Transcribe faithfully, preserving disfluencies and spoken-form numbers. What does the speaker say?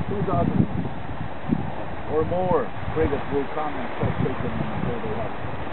two dozen or more frigates will come and start taking them until they have